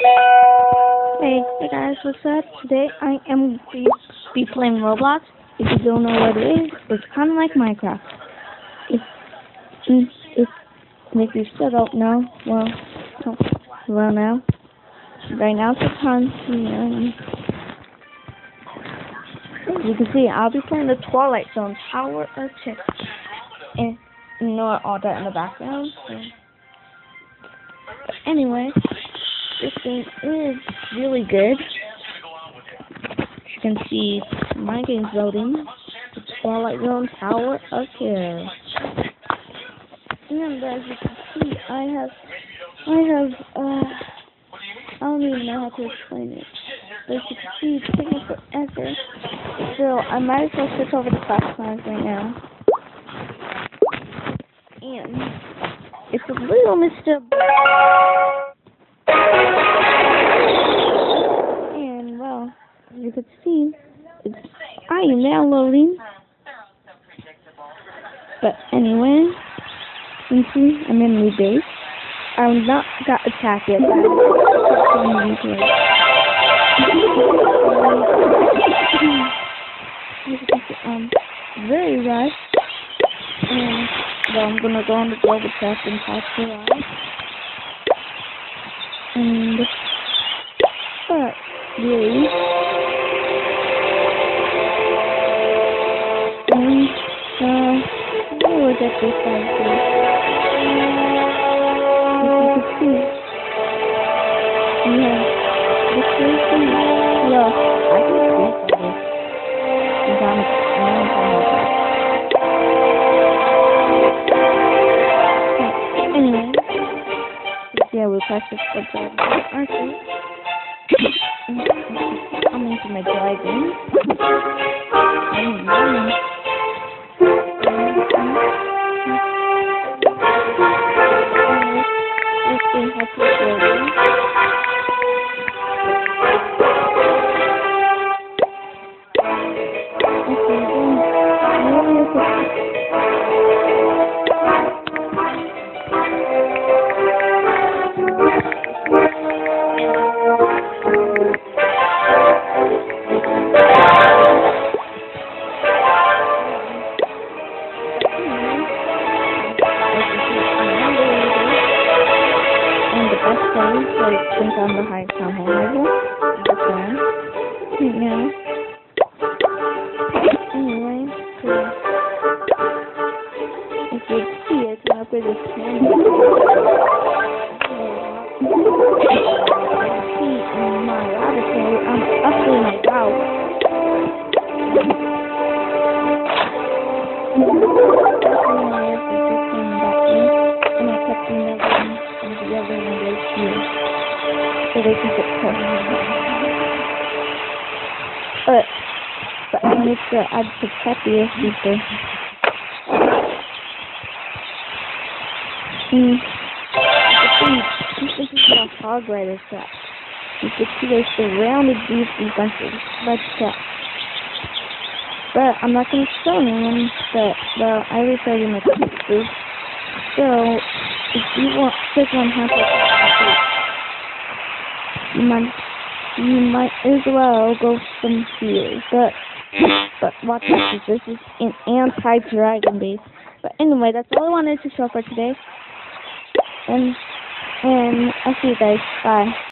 Hey guys, what's up? Today I am going to be playing Roblox. If you don't know what it is, it's kind of like Minecraft. If you still don't know, well now, right now it's the time to, as you can see, I'll be playing the Twilight Zone Tower of Terror. And ignore all that in the background. So. But anyway, this game is really good. As you can see, my game's loading. The Twilight Zone Tower of Terror. And as you can see, I don't even know how to explain it. But as you can see, it's taking forever. So I might as well switch over to Clash Clans right now. And it's a little Mr. And well, as you can see, I am now loading. But anyway, you can see I'm in a new base. I'm not got attacked yet. Very rushed. And well, I'm gonna go on the global chest and pass the ride. And but really, where was that this side too? As you can see, we have this thing. Well, I can see this. Anyway, yeah, we'll practice the dragon. Okay. I'm into my dragon. This game has to dragon. Since I'm the high town hall level, right now. Anyway, so if you see it, I'm up with this camera. See in my laboratory, I'm updating my route. And I kept the measuring and the other one goes here. So they can get close. But I need to add the peppiest feature. This is a hog rider trap. You can see they're surrounded these bunches of red traps. But I'm not going to show anyone that, well, I already showed you my pictures. So, if you want to click on how to you might as well go from here. But watch this is an anti-dragon base. But anyway, that's all I wanted to show for today. And I'll see you guys. Bye.